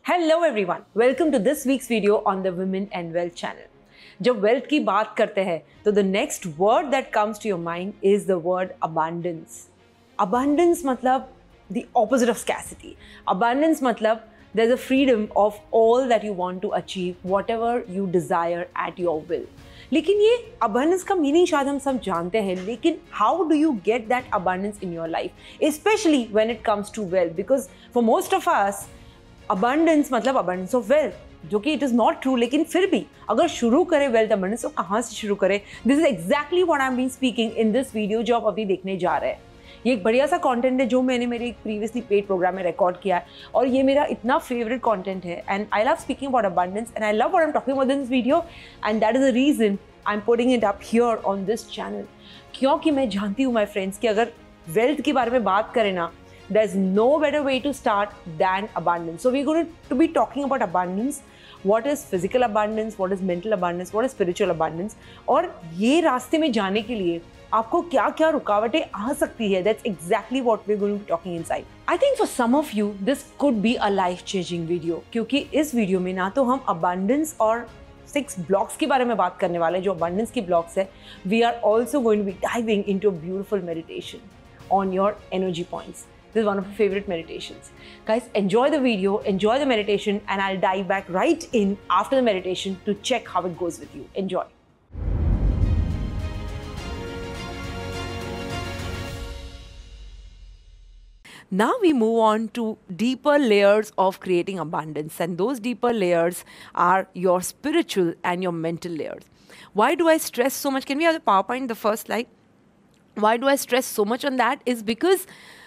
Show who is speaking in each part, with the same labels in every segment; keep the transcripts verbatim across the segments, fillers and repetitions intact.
Speaker 1: Hello everyone, welcome to this week's video on the Women and Wealth channel. जब wealth की बात करते हैं तो the next word that comes to your mind is the word abundance. Abundance मतलब the opposite of scarcity. Abundance मतलब there's a freedom of all that you want to achieve, whatever you desire at your will. लेकिन ये abundance का meaning शायद हम सब जानते हैं, लेकिन how do you get that abundance in your life, especially when it comes to wealth? Because for most of us, abundance मतलब abundance of wealth, जो कि it is not true, लेकिन फिर भी अगर शुरू करें wealth abundance तो कहाँ से शुरू करें? This is exactly what I'm been speaking in this video जो आप अभी देखने जा रहे हैं. ये एक बढ़िया सा कंटेंट है जो मैंने मेरे एक प्रीवियसली पेड प्रोग्राम में रिकॉर्ड किया है और ये मेरा इतना फेवरेट कंटेंट है and I love speaking about abundance and I love what I'm talking about in this video and that is the reason I'm putting it up here on this channel. क्योंकि मैं जानती हूँ my friends कि अगर wealth के बारे में बात करें ना, there's no better way to start than abundance. So we're going to be talking about abundance. What is physical abundance? What is mental abundance? What is spiritual abundance? और ये रास्ते में जाने के लिए आपको क्या क्या रुकावटें आ सकती है? That's exactly what we're going to be talking inside. I think for some of you this could be a life-changing video क्योंकि इस वीडियो में ना तो हम abundance और सिक्स ब्लॉक्स के बारे में बात करने वाले हैं जो abundance की ब्लॉक्स है. We are also going to be diving into a beautiful meditation on your energy points. This is one of my favorite meditations. Guys, enjoy the video, enjoy the meditation, and I'll dive back right in after the meditation to check how it goes with you. Enjoy. Now we move on to deeper layers of creating abundance, and those deeper layers are your spiritual and your mental layers. Why do I stress so much? Can we have the PowerPoint, the first slide? Why do I stress so much on that? Is because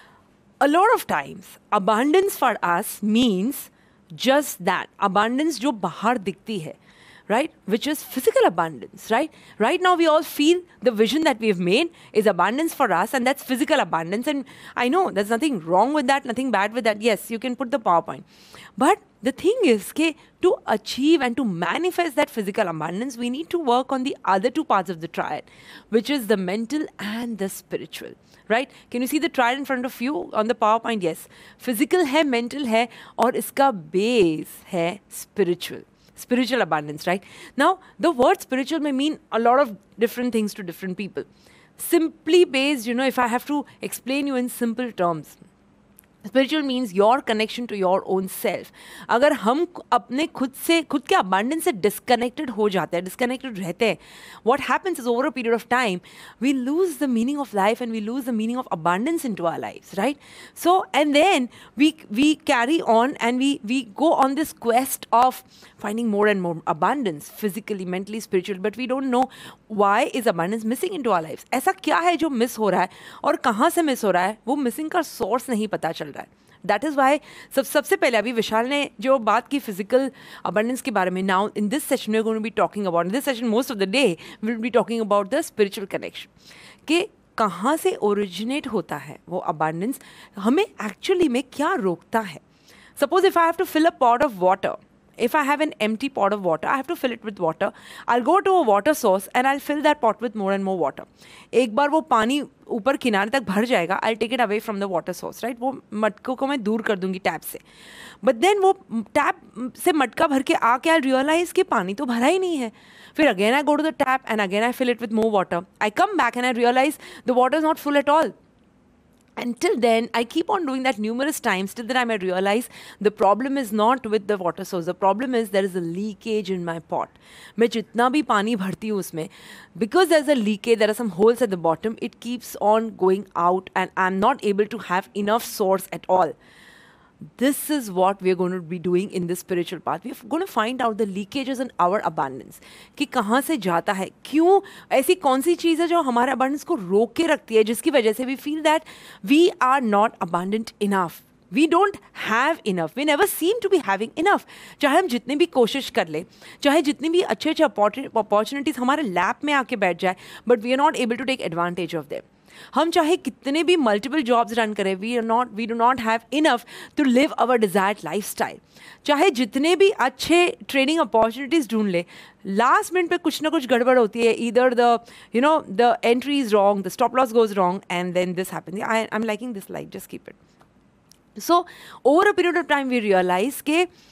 Speaker 1: a lot of times, abundance for us means just that. Abundance जो बाहर दिखती है, right? Which is physical abundance, right? Right now we all feel the vision that we've made is abundance for us and that's physical abundance. And I know there's nothing wrong with that, nothing bad with that. Yes, you can put the PowerPoint. But the thing is, okay, to achieve and to manifest that physical abundance, we need to work on the other two parts of the triad, which is the mental and the spiritual. Right? Can you see the triad in front of you on the PowerPoint? Yes. Physical है, mental है, और इसका base है spiritual. Spiritual abundance, right? Now, the word spiritual may mean a lot of different things to different people. Simply based, you know, if I have to explain you in simple terms, spiritual means your connection to your own self. अगर हम अपने खुद से खुद के abundance से disconnected हो जाते हैं, disconnected रहते हैं, what happens is over a period of time, we lose the meaning of life and we lose the meaning of abundance into our lives, right? So, and then we we carry on and we we go on this quest of finding more and more abundance, physically, mentally, spiritually, but we don't know why is abundance missing into our lives. ऐसा क्या है जो miss हो रहा है और कहाँ से miss हो रहा है, वो missing का source नहीं पता चल रहा है. That is why सब सबसे पहले अभी विशाल ने जो बात की physical abundance के बारे में, now in this session we're going to be talking about, in this session most of the day we'll be talking about the spiritual connection. कि कहाँ से originate होता है वो abundance, हमें actually में क्या रोकता है. Suppose if I have to fill a pot of water, if I have an empty pot of water, I have to fill it with water. I'll go to a water source and I'll fill that pot with more and more water. एक बार वो पानी ऊपर किनारे तक भर जाएगा, I'll take it away from the water source, right? वो मटकों को मैं दूर कर दूंगी टैप से. But then वो टैप से मटका भर के आके I'll realize कि पानी तो भरा ही नहीं है. फिर again I go to the tap and again I fill it with more water. I come back and I realize the water is not full at all. Until then, I keep on doing that numerous times till the time I realize the problem is not with the water source. The problem is there is a leakage in my pot. मैं जितना भी पानी भरती हूँ उसमें, because there is a leakage, there are some holes at the bottom, it keeps on going out and I'm not able to have enough source at all. This is what we are going to be doing in this spiritual path. We are going to find out the leakages in our abundance. कि कहाँ से जाता है, क्यों ऐसी कौन सी चीज़ है जो हमारे abundance को रोक के रखती है, जिसकी वजह से we feel that we are not abundant enough. We don't have enough. We never seem to be having enough. चाहे हम जितनी भी कोशिश कर ले, चाहे जितनी भी अच्छे अच्छे opportunities हमारे lap में आके बैठ जाए, but we are not able to take advantage of them. हम चाहे कितने भी मल्टीपल जॉब्स रन करें, we are not we do not have enough to live our desired lifestyle. चाहे जितने भी अच्छे ट्रेनिंग अपॉर्चुनिटीज़ ढूंढ ले, लास्ट मिनट पे कुछ ना कुछ गड़बड़ होती है. Either the you know the entry is wrong, the stop loss goes wrong and then this happen. I I am liking this like, just keep it. So over a period of time we realize कि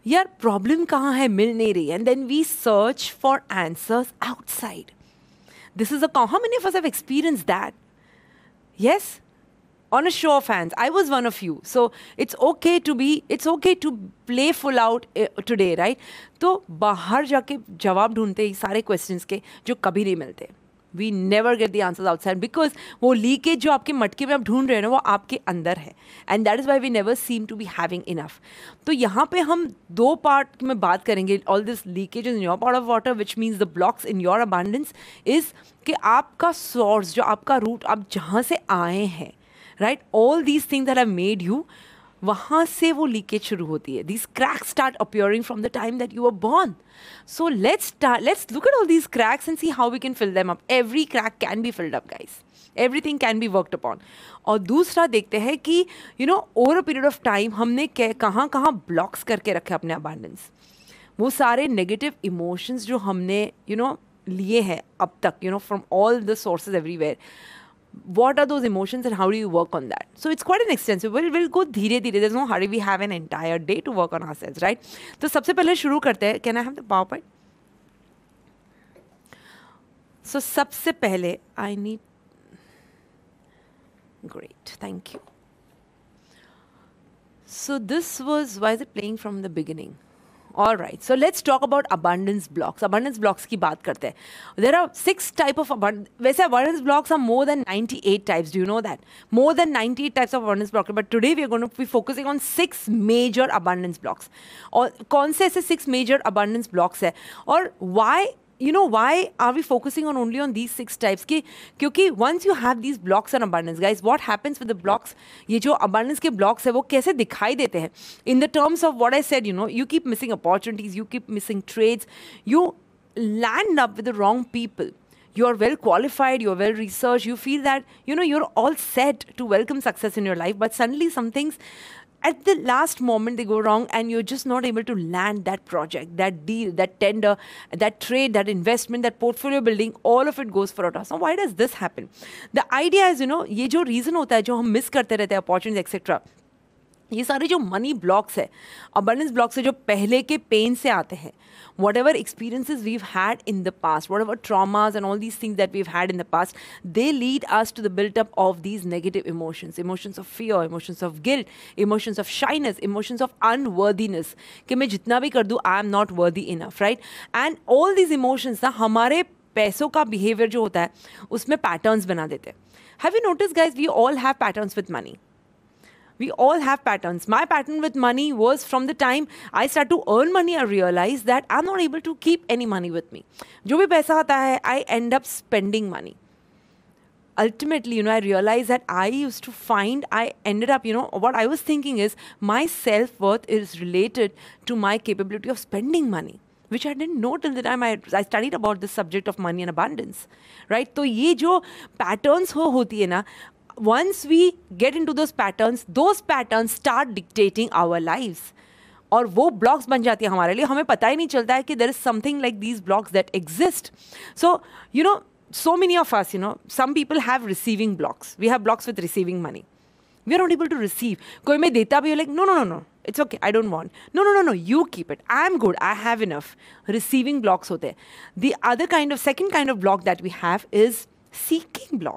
Speaker 1: यार problem कहाँ है, मिल नहीं रही, and then we search for answers outside. This is a con- how many of us have experienced that? Yes, on a show of hands, I was one of you. So it's okay to be, it's okay to play full out uh, today, right? तो बाहर जाके जवाब ढूंढते ही सारे questions के जो कभी नहीं मिलते. We never get the answers outside because वो लीकेज जो आपके मटके में आप ढूंढ रहे हैं ना वो आपके अंदर है, and that is why we never seem to be having enough. तो यहाँ पे हम दो पार्ट में बात करेंगे. All this leakage in your part of water, which means the blocks in your abundance, is कि आपका source, जो आपका root, आप जहाँ से आए हैं, right? All these things that have made you, वहाँ से वो लीकेज शुरू होती है. These cracks start appearing from the time that you were born. So let's start, let's look at all these cracks and see how we can fill them up. Every crack can be filled up, guys. Everything can be worked upon. और दूसरा देखते हैं कि you know over a period of time हमने कहाँ कहाँ blocks करके रखे अपने abundance. वो सारे negative emotions जो हमने you know लिए हैं अब तक, you know from all the sources everywhere. What are those emotions and how do you work on that? So it's quite an extensive. We'll, we'll go धीरे धीरे. There's no hurry. We have an entire day to work on ourselves, right? तो सबसे पहले शुरू करते हैं. Can I have the PowerPoint? So सबसे पहले I need. Great, thank you. So this was, why is it playing from the beginning? All right, so let's talk about abundance blocks. Abundance blocks की बात करते हैं. There are six type of abundance. वैसे abundance blocks are more than ninety-eight types. Do you know that? More than ninety-eight types of abundance blocks. But today we are going to be focusing on six major abundance blocks. और कौन से ऐसे six major abundance blocks है? और why? You know why are we focusing on only on these six types? कि क्योंकि once you have these blocks on abundance, guys, what happens with the blocks? ये जो abundance के blocks है वो कैसे दिखाई देते हैं? In the terms of what I said, you know, you keep missing opportunities, you keep missing trades, you land up with the wrong people. You are well qualified, you are well researched, you feel that, you know, you're all set to welcome success in your life, but suddenly some things at the last moment they go wrong and you're just not able to land that project, that deal, that tender, that trade, that investment, that portfolio building, all of it goes for a toss. Now, why does this happen? The idea is, you know, ये जो reason होता है जो हम miss करते रहते हैं opportunities et cetera. ये सारे जो मनी ब्लॉक्स है, अबंडेंस ब्लॉक्स है, जो पहले के पेन से आते हैं, whatever experiences we've had in the past, whatever traumas and all these things that we've had in the past, they lead us to the build-up of these negative emotions, emotions of fear, emotions of guilt, emotions of shyness, emotions of unworthiness, कि मैं जितना भी कर दूँ, I am not worthy enough, right? And all these emotions ना हमारे पैसों का behavior जो होता है, उसमें patterns बना देते हैं. Have you noticed, guys, we all have patterns with money. We all have patterns. My pattern with money was from the time I started to earn money, I realized that I'm not able to keep any money with me. जो भी पैसा आता है, I end up spending money. Ultimately, you know, I realized that I used to find, I ended up, you know, what I was thinking is my self-worth is related to my capability of spending money, which I didn't know till the time I, I studied about this subject of money and abundance, right? तो ये जो patterns हो होती है ना, once we get into those patterns, those patterns start dictating our lives. और वो blocks बन जाती है हमारे लिए, हमें पता ही नहीं चलता है कि there is something like these blocks that exist. So, you know, so many of us, you know, some people have receiving blocks. We have blocks with receiving money. We are not able to receive. कोई मैं देता भी हो, like, no, no, no, no. It's okay, I don't want. No, no, no, no, you keep it. I'm good, I have enough. Receiving blocks होते हैं. The other kind of, second kind of block that we have is seeking block.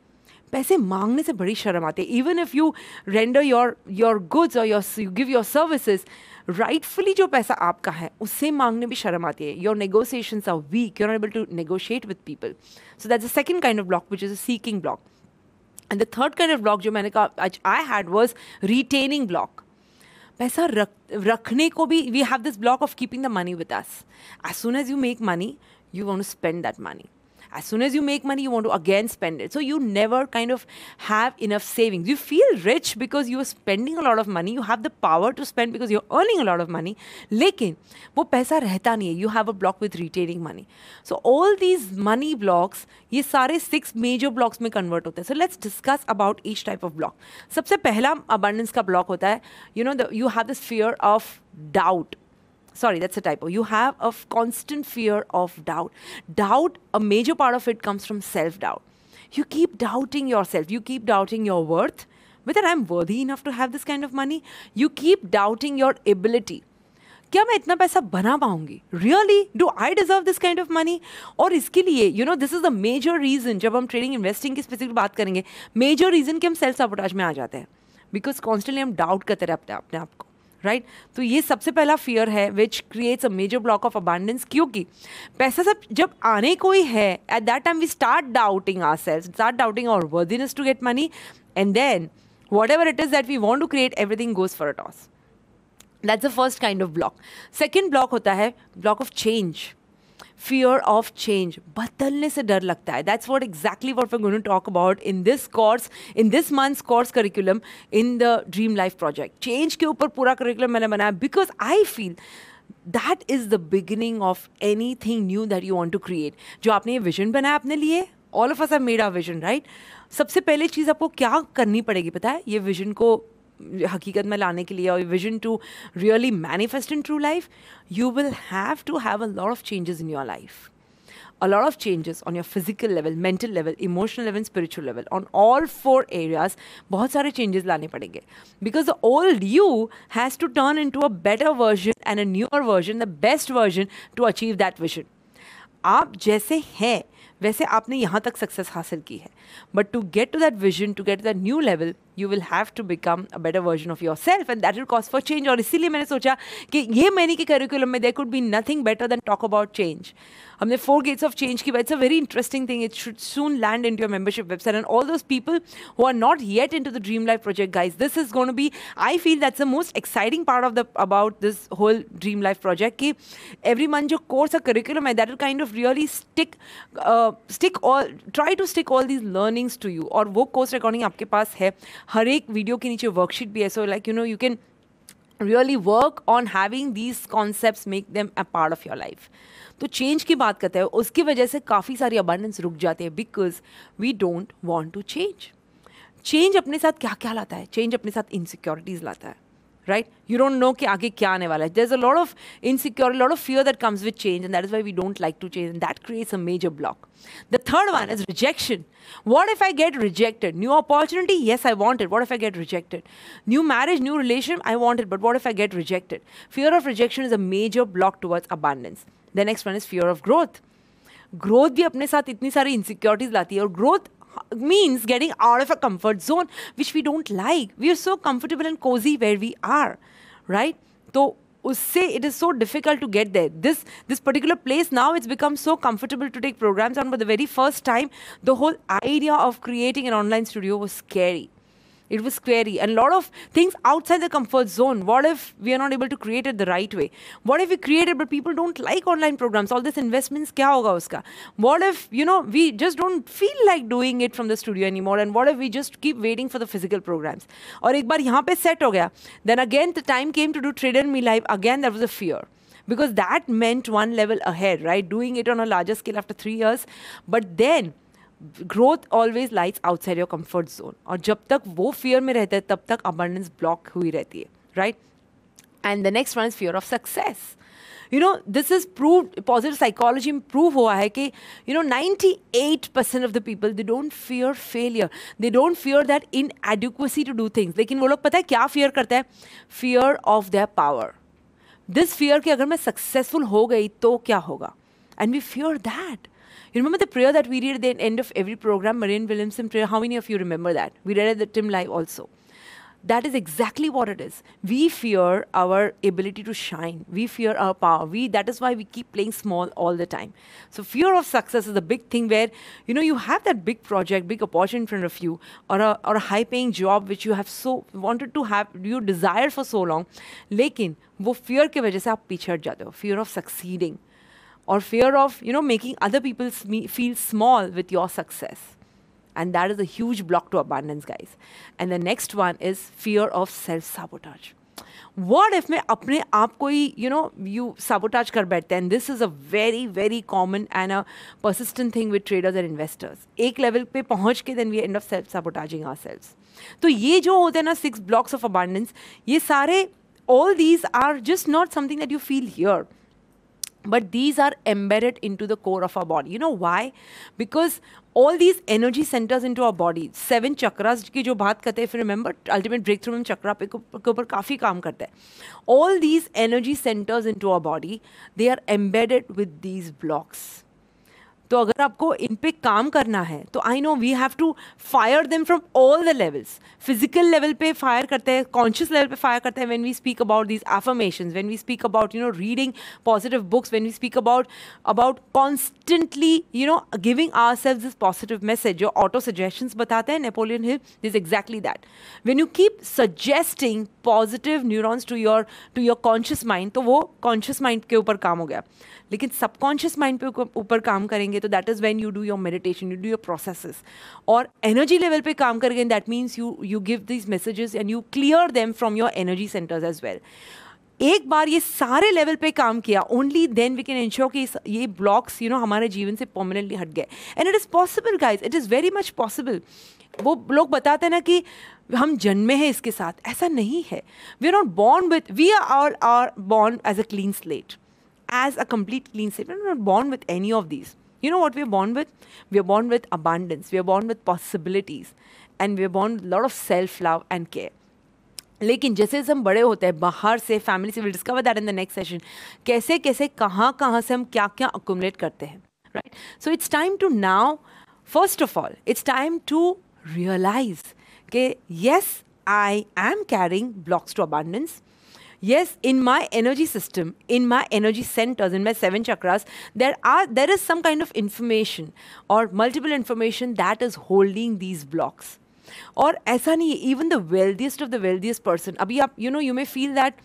Speaker 1: पैसे मांगने से बड़ी शर्म आती है. Even if you render your your goods or your you give your services, rightfully जो पैसा आपका है उससे मांगने भी शर्म आती है. Your negotiations are weak. You're not able to negotiate with people. So that's the second kind of block, which is a seeking block. And the third kind of block जो मैंने कहा I had was retaining block. पैसा रख रखने को भी, we have this block of keeping the money with us. As soon as you make money, you want to spend that money. As soon as you make money, you want to again spend it. So you never kind of have enough savings. You feel rich because you are spending a lot of money. You have the power to spend because you're earning a lot of money. लेकिन वो पैसा रहता नहीं है. You have a block with retaining money. So all these money blocks, ये सारे six major blocks में convert होते हैं. So let's discuss about each type of block. सबसे पहला abundance का block होता है, you know, the, you have this fear of doubt. Sorry, that's a typo. You have a constant fear of doubt. Doubt, a major part of it comes from self-doubt. You keep doubting yourself. You keep doubting your worth, whether I'm worthy enough to have this kind of money. You keep doubting your ability. क्या मैं इतना पैसा बना पाऊंगी? Really do I deserve this kind of money? और इसके लिए you know this is the major reason, जब हम ट्रेडिंग इन्वेस्टिंग की स्पेसिफिक बात करेंगे, मेजर रीजन कि हम सेल्फ सैबोटाज में आ जाते हैं, बिकॉज कॉन्स्टेंटली हम डाउट करते रहते हैं अपने आप को, राइट right? तो ये सबसे पहला फियर है which creates a major block of abundance, क्योंकि पैसा सब जब आने को ही है, at that time we start doubting ourselves, start doubting our worthiness to get money, and then whatever it is that we want to create, everything goes for a toss. That's the first kind of block. Second block होता है block of change. Fear of change. बदलने से डर लगता है. That's what exactly what we're going to talk about in this course, in this month's course curriculum in the Dream Life project. Change के ऊपर पूरा curriculum मैंने बनाया because I feel that is the beginning of anything new that you want to create. जो आपने ये vision बनाया अपने लिए, all of us have made our vision, right? सबसे पहले चीज़ आपको क्या करनी पड़ेगी पता है, ये विजन को हकीकत में लाने के लिए, और vision to really manifest in true life, you will have to have a lot of changes in your life, a lot of changes on your physical level, mental level, emotional level, spiritual level, on all four areas. बहुत सारे changes लाने पड़ेंगे, because the old you has to turn into a better version and a newer version, the best version to achieve that vision. आप जैसे हैं वैसे आपने यहाँ तक सक्सेस हासिल की है, but to get to that vision, to get to that new level, you will have to become a better version of yourself, and that will cause for change. और इसीलिए मैंने सोचा कि ये महीने के करिकुलम में there could be nothing better than talk about change. हमने फोर गेट्स ऑफ चेंज की, it's a very interesting thing. It should soon land in your membership website, and all those people who are not yet into the dream life project, guys, this is going to be, I feel that's the most exciting part of the about this whole dream life project, कि every month जो course और curriculum है, that will kind of really stick stick all try to stick all these learnings to you. और वो course recording आपके पास है, हर एक video के नीचे वर्कशीट भी है, so like you know you can really work on having these concepts, make them a part of your life. तो चेंज की बात करते हैं, उसकी वजह से काफ़ी सारी अबंडेंस रुक जाती है, because we don't want to change. Change अपने साथ क्या क्या लाता है? चेंज अपने साथ इनसिक्योरिटीज़ लाता है, right? You don't know कि आगे क्या आने वाला है. There's a lot of insecurity, a lot of fear that comes with change, and that is why we don't like to change, and that creates a major block. The third one is rejection. What if I get rejected? New opportunity, yes, I want it. What if I get rejected? New marriage, new relationship, I want it, but what if I get rejected? Fear of rejection is a major block towards abundance. The next one is fear of growth. Growth भी अपने साथ इतनी सारी insecurities लाती है, और growth means getting out of a comfort zone, which we don't like. We are so comfortable and cozy where we are, right? So usse it is so difficult to get there. This this particular place now, it's become so comfortable to take programs on, but the very first time, the whole idea of creating an online studio was scary. It was scary, and a lot of things outside the comfort zone. What if we are not able to create it the right way? What if we create it but people don't like online programs? All this investments, kya hoga uska? What if, you know, we just don't feel like doing it from the studio anymore? And what if we just keep waiting for the physical programs? Or ek baar yahan pe set ho gaya, then again the time came to do Trader Me Live. Again, there was a fear, because that meant one level ahead, right? Doing it on a larger scale after three years. But then growth always lies outside your comfort zone, और जब तक वो fear में रहता है तब तक abundance block हुई रहती है, right? And the next one is fear of success. You know this is proved, positive psychology में प्रूव हुआ है कि you know ninety eight percent of the people, they don't fear failure, they don't fear that inadequacy to do things. लेकिन वो लोग पता है क्या फियर करते हैं? Fear of their power. This fear कि अगर मैं सक्सेसफुल हो गई तो क्या होगा, and we fear that. You remember the prayer that we read at the end of every program, Marianne Williamson prayer? How many of you remember that? We read it at the Tim Live also. That is exactly what it is. We fear our ability to shine. We fear our power. We, that is why we keep playing small all the time. So fear of success is a big thing where, you know, you have that big project, big opportunity in front of you, or a, or a high-paying job which you have so wanted to have, you desired for so long. लेकिन वो fear के वजह से आप पीछे हट जाते हो. Fear of succeeding. Or fear of, you know, making other people feel small with your success. And that is a huge block to abundance, guys. And the next one is fear of self-sabotage. What if मैं अपने आप को ही, you know, you sabotage कर बैठते हैं? And this is a very, very common and a persistent thing with traders and investors. एक level पे पहुँच के then we end up self-sabotaging ourselves. तो ये जो होते हैं ना six blocks of abundance, ये सारे, all these are just not something that you feel here. but these are embedded into the core of our body. You know why? Because all these energy centers into our body, seven chakras की जो बात करते हैं, if you remember ultimate breakthrough में चक्रा पे के ऊपर काफी काम करते हैं. All these energy centers into our body, they are embedded with these blocks. तो अगर आपको इन पे काम करना है तो I know we have to fire them from all the levels. Physical level पे फायर करते हैं, कॉन्शियस लेवल पे फायर करते हैं when we speak about these affirmations, when we speak about you know reading positive books, when we speak about about constantly you know giving ourselves this positive message. जो auto suggestions बताते हैं Napoleon Hill is exactly that. When you keep suggesting positive neurons to your to your conscious mind, तो वो conscious mind के ऊपर काम हो गया. लेकिन सबकॉन्शियस माइंड पे ऊपर काम करेंगे तो that is when you do your meditation, you do your processes. और एनर्जी लेवल पे काम करेंगे, that means you you give these messages and you clear them from your energy centres as well. एक बार ये सारे लेवल पे काम किया, only then we can ensure कि ये ब्लॉक्स यू नो हमारे जीवन से परमानेंटली हट गए. And it is possible guys, it is very much possible. वो लोग बताते हैं ना कि हम जन्मे हैं इसके साथ, ऐसा नहीं है. We are not born with, we are are born as a clean slate, as a complete clean slate. We're not born with any of these. You know what we're born with? We're born with abundance. We're born with possibilities. And we're born with a lot of self-love and care. लेकिन जैसे जैसे हम बड़े होते हैं बाहर से, family से, will discover that in the next session, कैसे कैसे कहाँ कहाँ से हम क्या क्या अक्यूमुलेट करते हैं, right? So it's time to now, first of all it's time to realise कि yes, I am carrying blocks to abundance. Yes, in my energy system, in my energy centers, in my seven chakras, there are there is some kind of information or multiple information that is holding these blocks. और ऐसा नहीं है, even the wealthiest of the wealthiest person, अभी आप you know you may feel that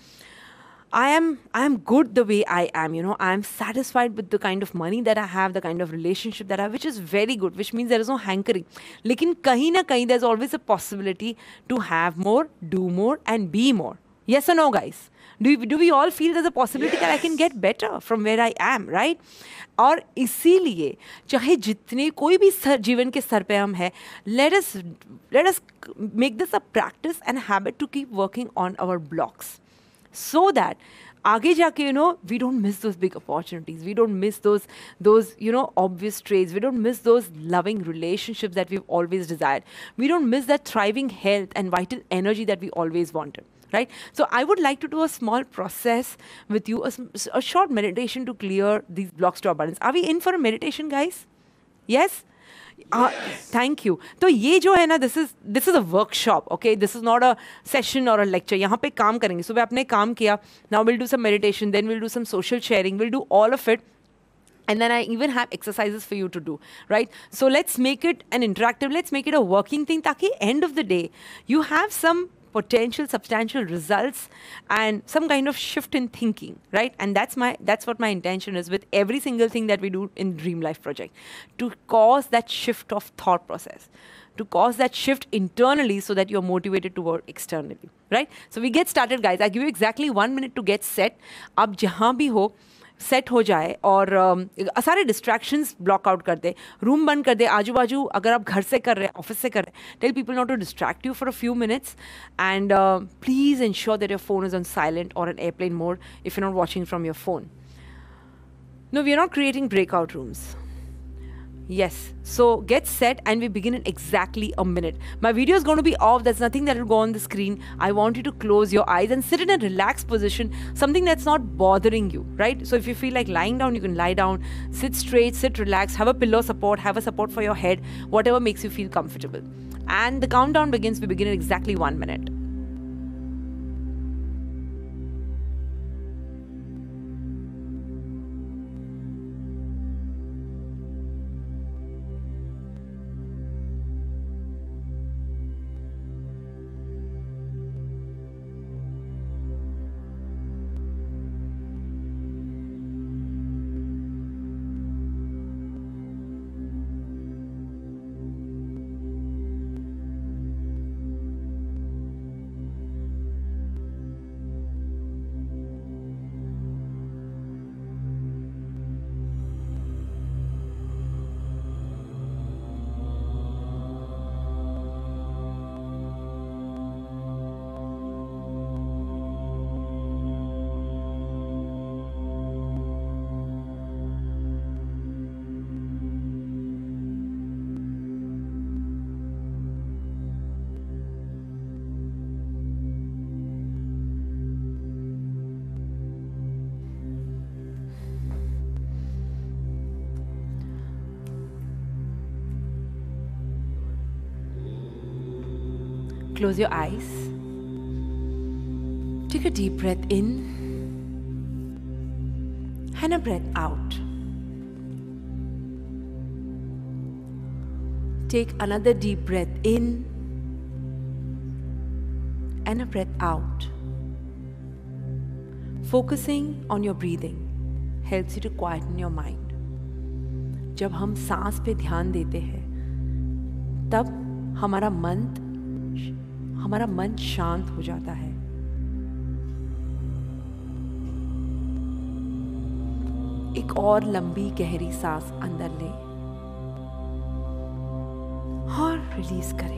Speaker 1: I am I am good the way I am, you know, I am satisfied with the kind of money that I have, the kind of relationship that I have, which is very good, which means there is no hankering. लेकिन कहीं ना कहीं there's always a possibility to have more, do more and be more. Yes or no, guys? Do, do we all feel there's a possibility yes. that I can get better from where I am, right? और इसीलिए चाहे जितने कोई भी sir जीवन के स्तर पे हम हैं, let us let us make this a practice and habit to keep working on our blocks, so that आगे जाके you know we don't miss those big opportunities, we don't miss those those you know obvious traits, we don't miss those loving relationships that we've always desired, we don't miss that thriving health and vital energy that we always wanted. Right? So I would like to do a small process with you, a, a short meditation to clear these blocks to abundance. Are we in for a meditation, guys? Yes? Yes. Uh, thank you. तो ये जो है ना, this is this is a workshop, okay? This is not a session or a lecture. यहाँ पे काम करेंगे. सुबह आपने काम किया. Now we'll do some meditation. Then we'll do some social sharing. We'll do all of it. And then I even have exercises for you to do, right? So let's make it an interactive. Let's make it a working thing. ताकि end of the day you have some potential substantial results and some kind of shift in thinking, right? And that's my that's what my intention is with every single thing that we do in Dream Life Project, to cause that shift of thought process, to cause that shift internally so that you're motivated to work externally, right? So we get started, guys. I give you exactly one minute to get set. आप जहाँ भी हो set हो जाए और uh, सारे distractions block out कर दे, room बंद कर दे, आजू बाजू अगर आप घर से कर रहे हैं, ऑफिस से कर रहे हैं, tell people not to distract you for a few minutes and please ensure that your phone is on silent और an airplane mode if you not watching from your phone. No, we are not creating breakout rooms. Yes, so get set and we begin in exactly a minute. My video is going to be off. There's nothing that will go on the screen. I want you to close your eyes and sit in a relaxed position, something that's not bothering you, right? So if you feel like lying down, you can lie down, sit straight, sit relaxed, have a pillow support, have a support for your head, whatever makes you feel comfortable. And the countdown begins. We begin in exactly one minute. Close your eyes. Take a deep breath in and a breath out. Take another deep breath in and a breath out. Focusing on your breathing helps you to quieten your mind. जब हम सांस पे ध्यान देते हैं तब हमारा मन हमारा मन शांत हो जाता है. एक और लंबी गहरी सांस अंदर लें और रिलीज करें.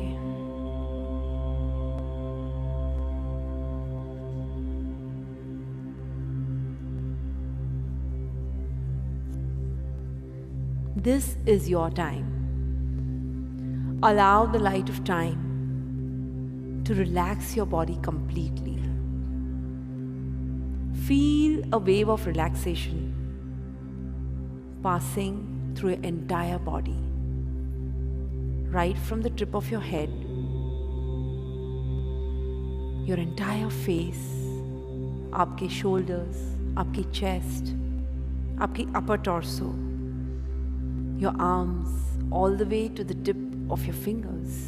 Speaker 1: This is your time. Allow the light of time to relax your body completely. Feel a wave of relaxation passing through your entire body. Right from the tip of your head, your entire face, आपके shoulders, आपकी chest, आपकी upper torso, your arms, all the way to the tip of your fingers,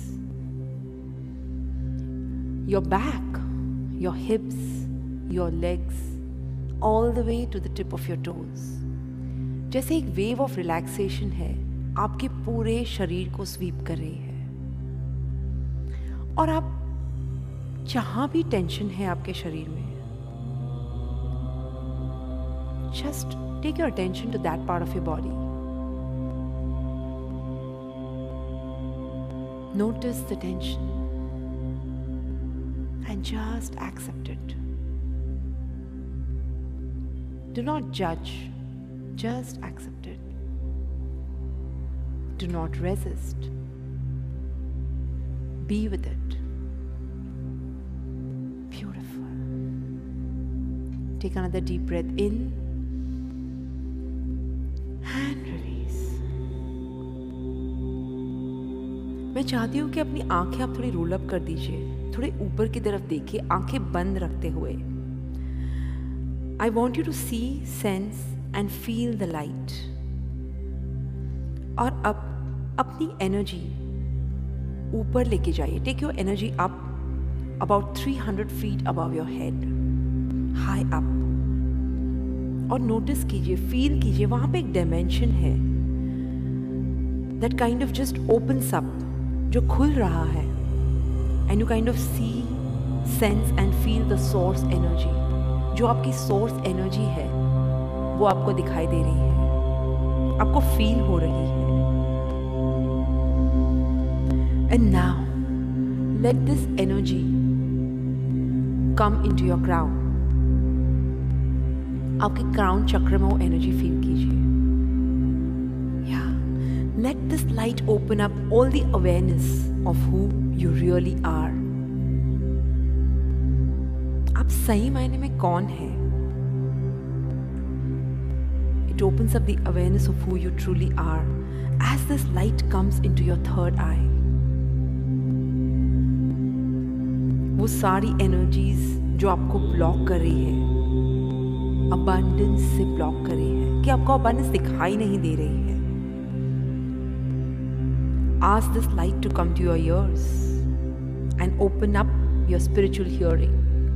Speaker 1: your back, your hips, your legs, all the way to the tip of your toes. जैसे एक wave of relaxation है, आपके पूरे शरीर को SVEEP कर रही है. और आप जहां भी टेंशन है आपके शरीर में, just take your attention to that part of your body. Notice the tension and just accept it. Do not judge, just accept it. Do not resist. Be with it. Beautiful. Take another deep breath in and release. मैं चाहती हूँ कि अपनी आंखें आप थोड़ी roll up कर दीजिए, थोड़े ऊपर की तरफ देखिए, आंखें बंद रखते हुए. I want you to see, sense and feel the light. और अब अपनी एनर्जी ऊपर लेके जाइए. Take your energy up about three hundred feet above your head, high up. और नोटिस कीजिए, फील कीजिए, वहां पे एक डायमेंशन है that kind of just opens up, जो खुल रहा है. And you kind of see, sense and feel the source energy. जो आपकी सोर्स एनर्जी है वो आपको दिखाई दे रही है, आपको फील हो रही है. And now, let this energy come into your crown. आपके क्राउन चक्र में वो एनर्जी फील कीजिए. Yeah, let this light open up all the awareness of who you really are. आप सही मायने में कौन हैं? It opens up the awareness of who you truly are as this light comes into your third eye. वो सारी energies जो आपको ब्लॉक कर रही है, अबंडेंस से ब्लॉक कर रही है, कि आपको अबंडेंस दिखाई नहीं दे रही है. Ask this light to come to your ears and open up your spiritual hearing.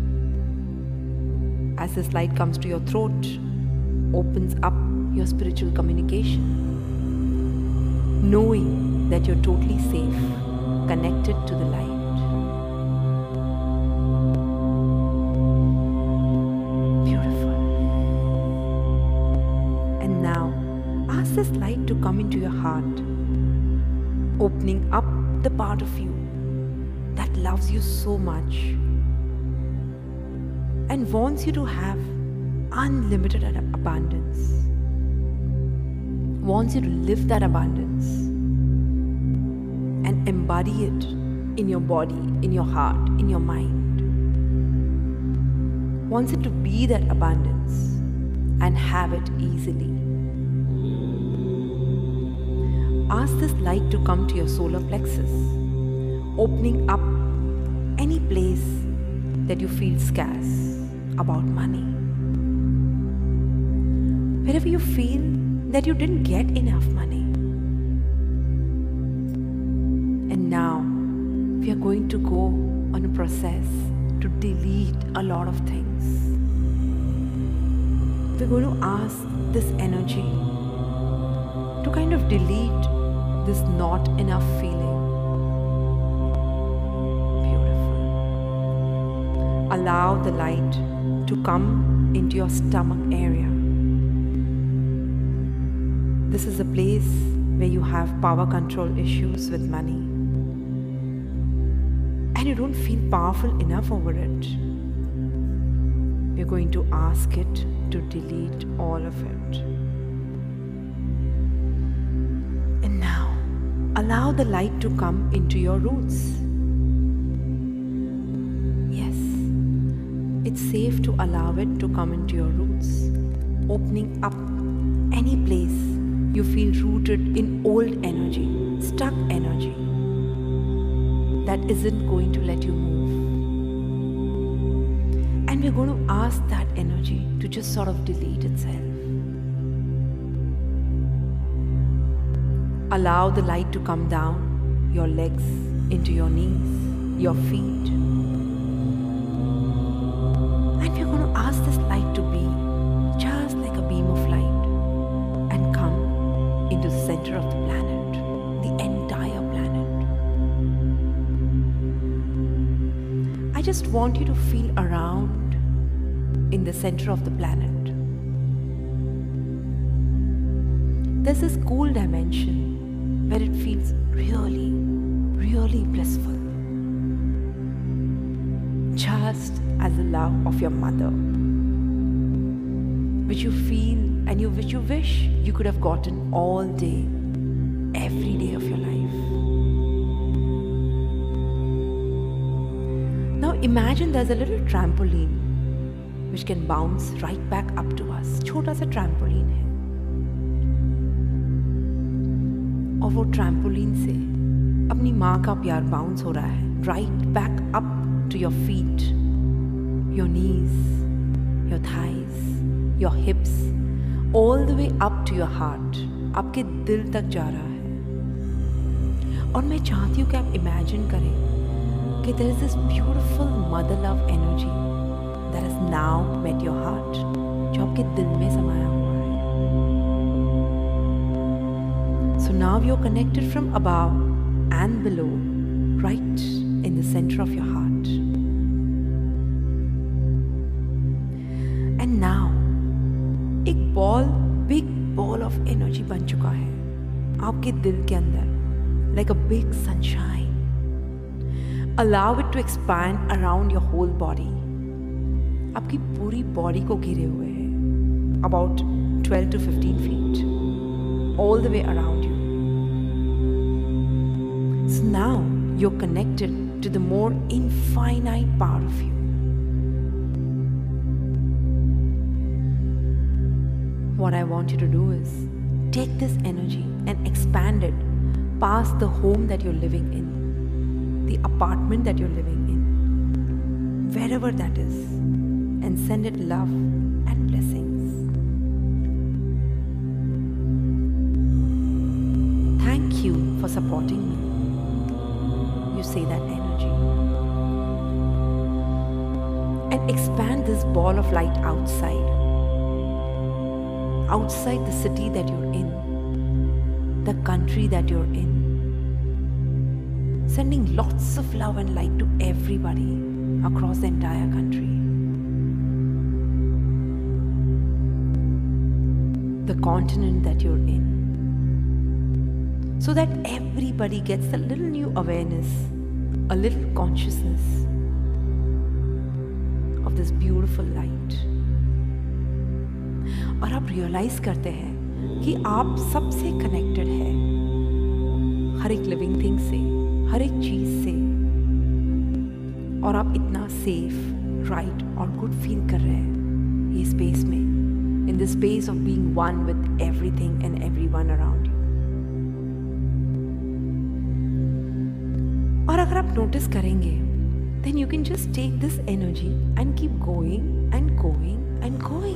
Speaker 1: As this light comes to your throat, opens up your spiritual communication, knowing that you're totally safe, connected to the light. This light to come into your heart, opening up the part of you that loves you so much and wants you to have unlimited abundance, wants you to live that abundance and embody it in your body, in your heart, in your mind, wants it to be that abundance and have it easily. Ask this light to come to your solar plexus, opening up that you feel scarce about money. Wherever you feel that you didn't get enough money. And now we are going to go on a process to delete a lot of things. We're going to ask this energy to kind of delete this not enough feeling. Beautiful. Allow the light to come into your stomach area. This is a place where you have power control issues with money. And you don't feel powerful enough over it. We're going to ask it to delete all of it. And now, allow the light to come into your roots. Yes, it's safe to allow it to come into your roots, opening up any place you feel rooted in old energy, stuck energy that isn't going to let you move. And we're going to ask that energy to just sort of delete itself. Allow the light to come down your legs, into your knees, your feet. And we're going to ask this light to be just like a beam of light and come into the center of the planet, the entire planet. I just want you to feel around in the center of the planet. There's this cool dimension where it feels really, really blissful. Just as the love of your mother, which you feel and you which you wish you could have gotten all day, every day of your life. Now imagine there's a little trampoline which can bounce right back up to us. छोटा सा trampoline है. और वो trampoline से अपनी माँ का प्यार bounce हो रहा है. Right back up to your feet, your knees, your thighs, your hips, all the way up to your heart. आपके दिल तक जा रहा है. और मैं चाहती हूँ कि आप imagine करें कि there is this beautiful mother love energy that has now met your heart, जो आपके दिल में समाया हुआ है. So now you're connected from above and below, right in the center of your heart. And now, एक ball, big ball of energy बन चुका है आपके दिल के अंदर, like a big sunshine. Allow it to expand around your whole body. आपकी पूरी बॉडी को घिरे हुए है, about twelve to fifteen feet, all the way around you. So now you're connected to the more infinite part of you. What I want you to do is take this energy and expand it past the home that you're living in, the apartment that you're living in, wherever that is, and send it love and blessings. Thank you for supporting me. You say that energy. And expand this ball of light outside. Outside the city that you're in, the country that you're in. Sending lots of love and light to everybody across the entire country. The continent that you're in. So that everybody gets a little new awareness, a little consciousness of this beautiful light. और आप realise करते हैं कि आप सबसे connected हैं, हर एक living thing से, हर एक चीज से, और आप इतना सेफ, राइट और गुड फील कर रहे हैं ये स्पेस में, in the space of being one with everything and everyone around you. और अगर आप नोटिस करेंगे then you can just take this energy and keep going and going and going.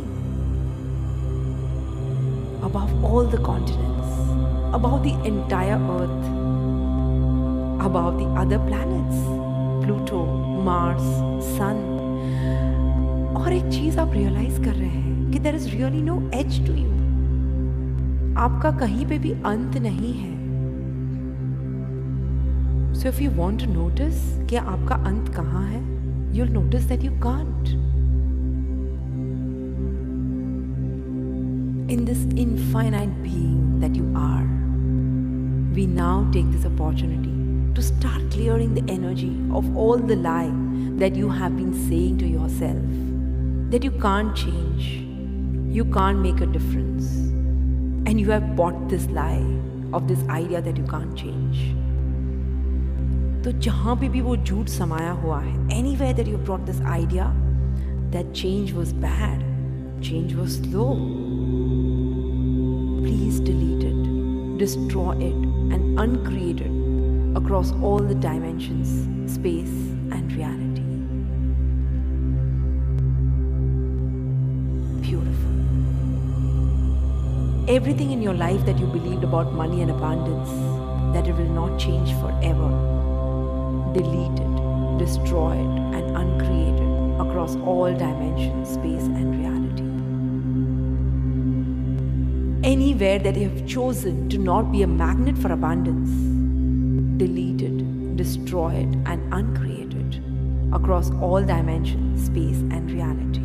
Speaker 1: Above all the continents, above the entire earth, above the other planets, Pluto, Mars, Sun. और एक चीज आप realise कर रहे हैं कि there is really no edge to you. आपका कहीं पे भी अंत नहीं है. So if you want to notice कि आपका अंत कहाँ है, you'll notice that you can't. In this infinite being that you are, we now take this opportunity to start clearing the energy of all the lie that you have been saying to yourself, that you can't change, you can't make a difference, and you have bought this lie of this idea that you can't change. तो जहाँ पे भी वो झूठ समाया हुआ है, anywhere that you brought this idea that change was bad, change was slow, please delete it, destroy it, and uncreate it across all the dimensions, space, and reality. Beautiful. Everything in your life that you believed about money and abundance, that it will not change forever, delete it, destroy it, and uncreate it across all dimensions, space, and reality. Anywhere that you have chosen to not be a magnet for abundance, delete it, destroy it, and uncreate it across all dimensions, space, and reality.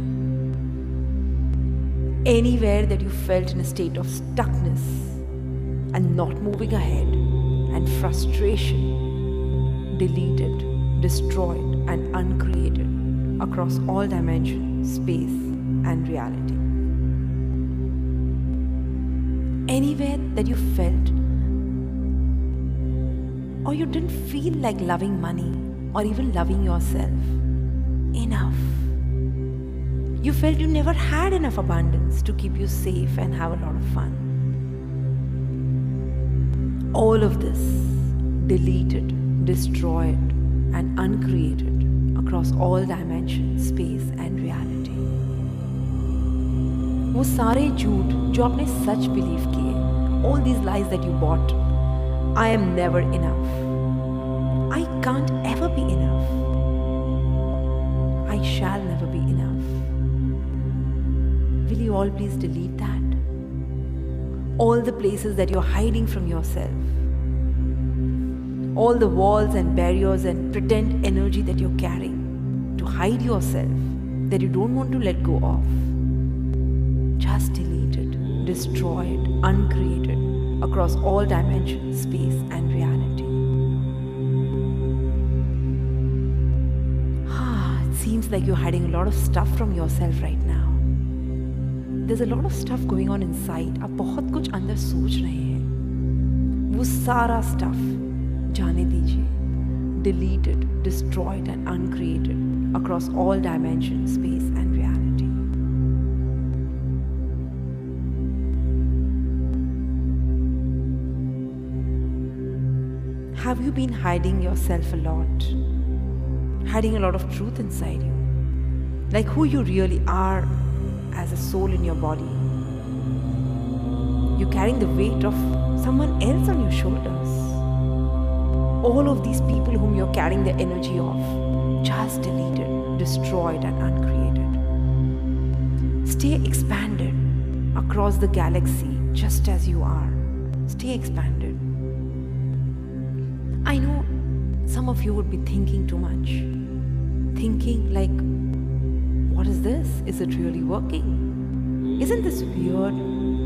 Speaker 1: Anywhere that you felt in a state of stuckness and not moving ahead and frustration, delete it, destroy it, and uncreate it across all dimensions, space, and reality. Anywhere that you felt or you didn't feel like loving money or even loving yourself enough. You felt you never had enough abundance to keep you safe and have a lot of fun. All of this, delete it, destroy it, and uncreate it across all dimensions, space, and reality. वो सारे झूठ जो आपने सच believe किए, all these lies that you bought, I am never enough, I can't ever be enough, I shall never be enough. Will you all please delete that? All the places that you're hiding from yourself, all the walls and barriers and pretend energy that you're carrying to hide yourself, that you don't want to let go of. Just delete it, destroy it, uncreate it across all dimensions, space, and reality. Ah, it seems like you're hiding a lot of stuff from yourself right now. There's a lot of stuff going on inside. आप बहुत कुछ अंदर सोच रहे हैं. वो सारा stuff जाने दीजिए. Delete it, destroy it, and uncreate it across all dimensions, space, and reality. Have you been hiding yourself a lot? Hiding a lot of truth inside you? Like who you really are as a soul in your body? You're carrying the weight of someone else on your shoulders. All of these people whom you're carrying the energy of, just delete it, destroy it, and uncreate it. Stay expanded across the galaxy just as you are. Stay expanded. I know some of you would be thinking too much. Thinking like, what is this? Is it really working? Isn't this weird?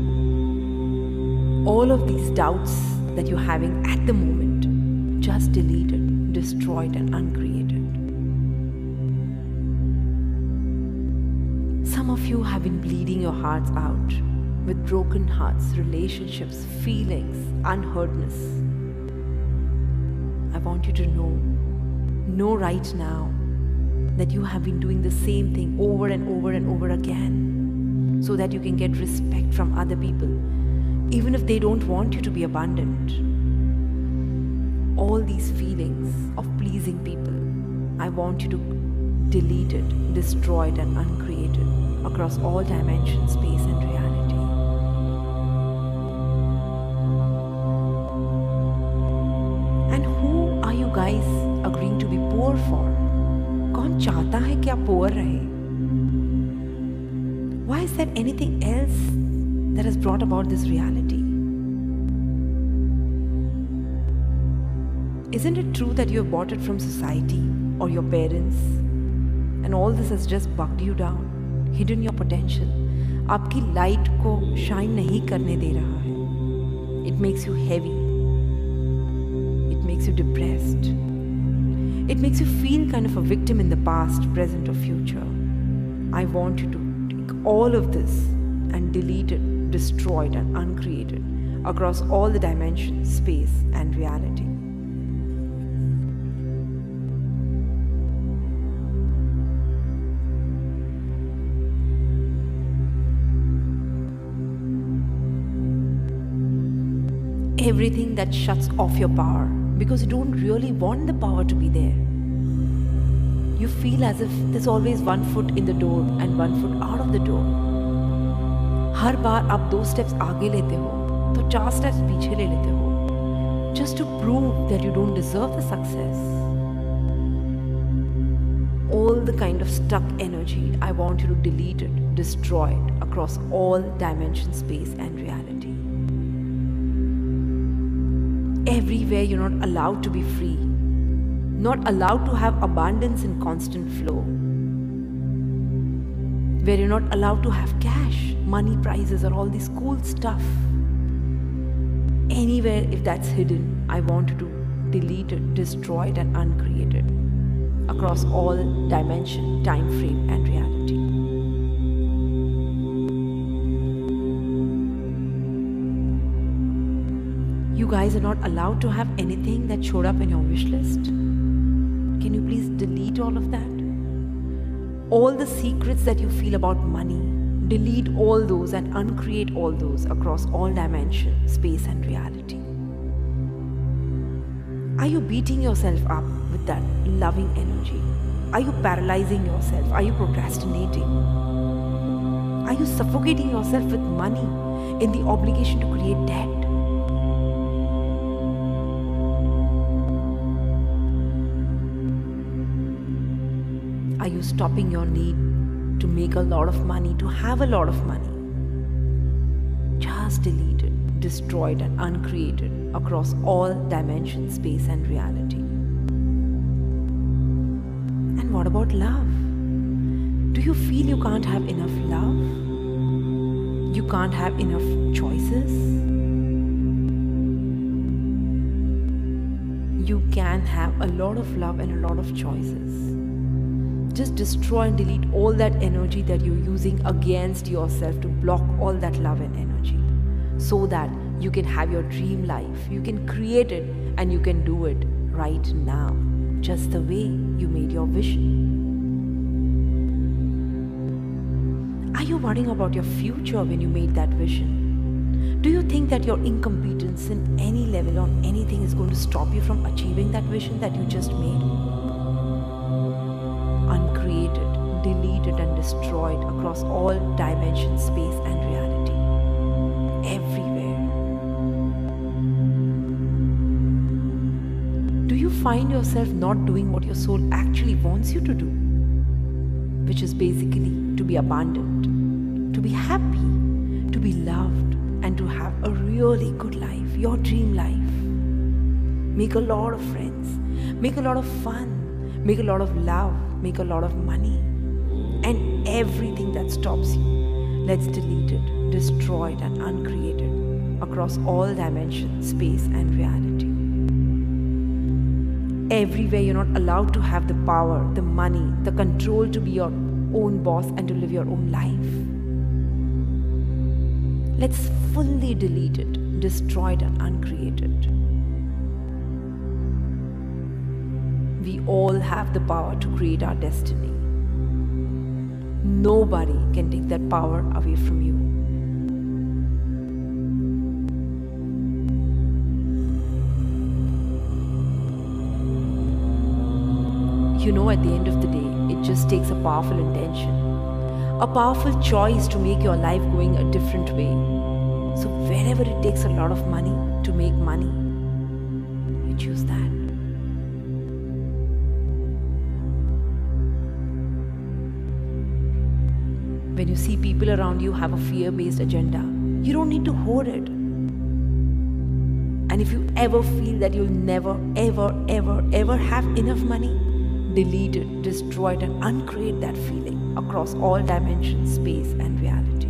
Speaker 1: All of these doubts that you're having at the moment, just delete it, destroy it, and uncreate it. Some of you have been bleeding your hearts out with broken hearts, relationships, feelings, unheardness. I want you to know, know right now that you have been doing the same thing over and over and over again so that you can get respect from other people, even if they don't want you to be abundant. All these feelings of pleasing people, I want you to delete it, destroy it, and uncreate it across all dimensions, space, and reality. And who are you guys agreeing to be poor for? कौन चाहता है कि आप poor रहे? Why is there anything else that has brought about this reality? Isn't it true that you have bought it from society or your parents, and all this has just bugged you down, hidden your potential, आपकी light को shine नहीं करने दे रहा है. It makes you heavy. It makes you depressed. It makes you feel kind of a victim in the past, present, or future. I want you to take all of this and delete it, destroy it, and uncreate it across all the dimensions, space, and reality. Everything that shuts off your power because you don't really want the power to be there. You feel as if there's always one foot in the door and one foot out of the door. हर बार आप दो steps आगे लेते हो तो चार steps पीछे ले लेते हो just to prove that you don't deserve the success. All the kind of stuck energy, I want you to delete it, destroy it across all dimensions, space, and reality. Everywhere you're not allowed to be free, not allowed to have abundance and constant flow, where you're not allowed to have cash, money, prizes, or all this cool stuff. Anywhere if that's hidden, I want you to delete it, destroy it, and uncreate it across all dimension, time frame, and reality. You guys are not allowed to have anything that showed up in your wish list. Can you please delete all of that? All the secrets that you feel about money, delete all those and uncreate all those across all dimensions, space, and reality. Are you beating yourself up with that loving energy? Are you paralyzing yourself? Are you procrastinating? Are you suffocating yourself with money in the obligation to create debt? Are you stopping your need to make a lot of money, to have a lot of money? Just delete it, destroy it, and uncreate it across all dimensions, space, and reality. And what about love? Do you feel you can't have enough love? You can't have enough choices? You can have a lot of love and a lot of choices. Just destroy and delete all that energy that you're using against yourself to block all that love and energy, so that you can have your dream life. You can create it and you can do it right now, just the way you made your vision. Are you worrying about your future when you made that vision? Do you think that your incompetence in any level on anything is going to stop you from achieving that vision that you just made? Uncreate it, delete it, and destroy it across all dimensions, space, and reality. Everywhere. Do you find yourself not doing what your soul actually wants you to do? Which is basically to be abundant, to be happy, to be loved, and to have a really good life, your dream life. Make a lot of friends, make a lot of fun, make a lot of love, make a lot of money, and everything that stops you, let's delete it, destroy it, and uncreate it across all dimensions, space, and reality. Everywhere you're not allowed to have the power, the money, the control to be your own boss and to live your own life. Let's fully delete it, destroy it, and uncreate it. We all have the power to create our destiny. Nobody can take that power away from you. You know know at the end of the day, it just takes a powerful intention, a powerful choice to make your life going a different way. So wherever it takes a lot of money to make money, you choose that. When you see people around you have a fear-based agenda, you don't need to hoard it. And if you ever feel that you'll never, ever, ever, ever have enough money, delete it, destroy it, and uncreate that feeling across all dimensions, space, and reality.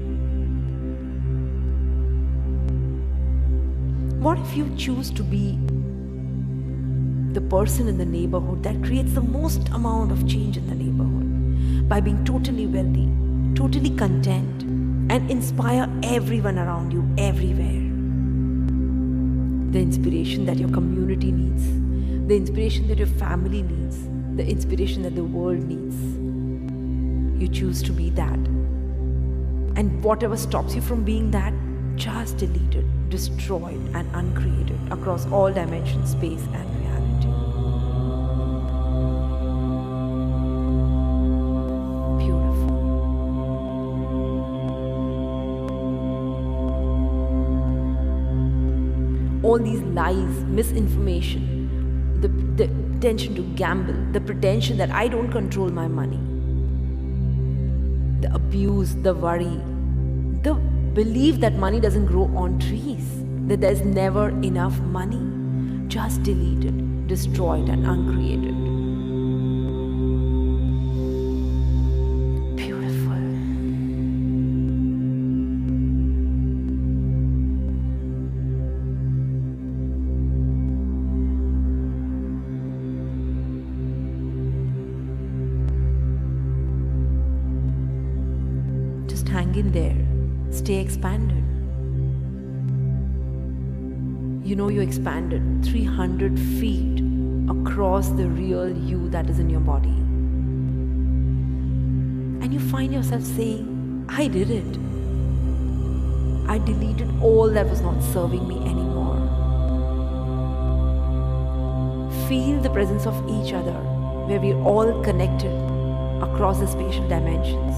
Speaker 1: What if you choose to be the person in the neighborhood that creates the most amount of change in the neighborhood by being totally wealthy, totally content, and inspire everyone around you everywhere? The inspiration that your community needs, the inspiration that your family needs, the inspiration that the world needs. You choose to be that. And whatever stops you from being that, just delete it, destroy it, and uncreate it across all dimensions, space, and reality. Beautiful. All these lies, misinformation, the, the intention to gamble, the pretension that I don't control my money, the abuse, the worry, the belief that money doesn't grow on trees, that there's never enough money. Just delete it, destroy it, and uncreate it. Beautiful. Just hang in there. Stay expanded. You know you expanded three hundred feet across the real you that is in your body. And you find yourself saying, I did it. I deleted all that was not serving me anymore. Feel the presence of each other, where we're all connected across the spatial dimensions.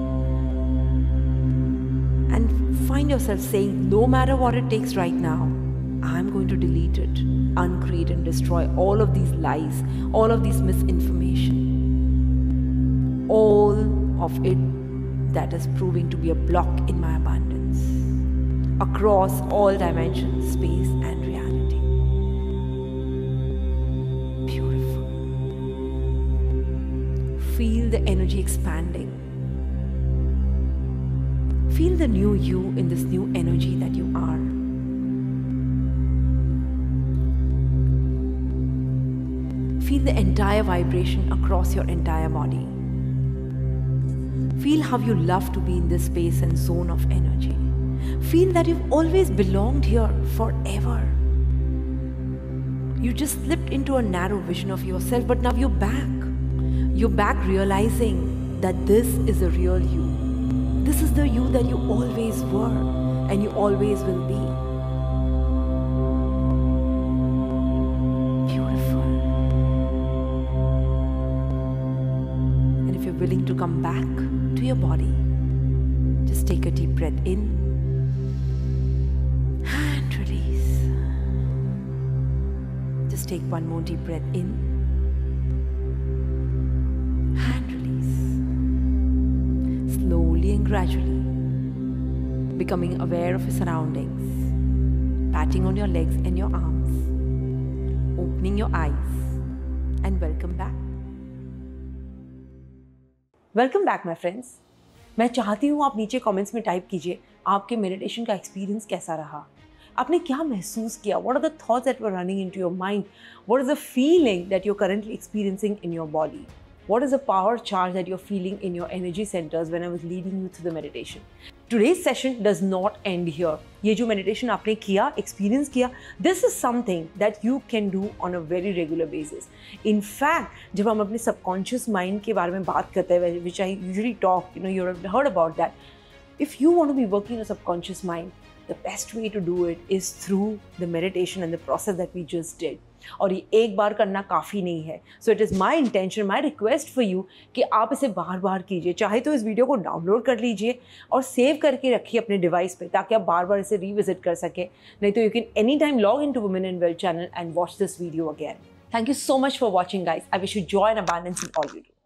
Speaker 1: Find yourself saying, no matter what it takes right now, I'm going to delete it, uncreate and destroy all of these lies, all of this misinformation, all of it that is proving to be a block in my abundance, across all dimensions, space and reality. Beautiful. Feel the energy expanding. Feel the new you in this new energy that you are. Feel the entire vibration across your entire body. Feel how you love to be in this space and zone of energy. Feel that you've always belonged here forever. You just slipped into a narrow vision of yourself, but now you're back. You're back realizing that this is the real you. This is the you that you always were and you always will be. Beautiful. And if you're willing to come back to your body, just take a deep breath in and release. Just take one more deep breath in and release. Slowly and gradually, becoming aware of your surroundings, patting on your legs and your arms, opening your eyes, and welcome back. Welcome back, my friends. मैं चाहती हूँ आप नीचे comments में type कीजिए आपके meditation का experience कैसा रहा, आपने क्या महसूस किया, what are the thoughts that were running into your mind, what is the feeling that you're currently experiencing in your body. What is the power charge that you're feeling in your energy centers when I was leading you through the meditation? Today's session does not end here. ये जो meditation आपने किया, experience किया, this is something that you can do on a very regular basis. In fact, जब हम अपने subconscious mind के बारे में बात करते हैं, which I usually talk, you know, you've heard about that. If you want to be working on a subconscious mind, the best way to do it is through the meditation and the process that we just did. और ये एक बार करना काफ़ी नहीं है. So it is my intention, my request for you कि आप इसे बार बार कीजिए. चाहे तो इस वीडियो को डाउनलोड कर लीजिए और सेव करके रखिए अपने डिवाइस पे, ताकि आप बार बार इसे रीविजिट कर सकें. नहीं तो you can any time log in to women in wealth channel and watch this video again. Thank you so much for watching, guys. I wish you joy and abundance in all you do.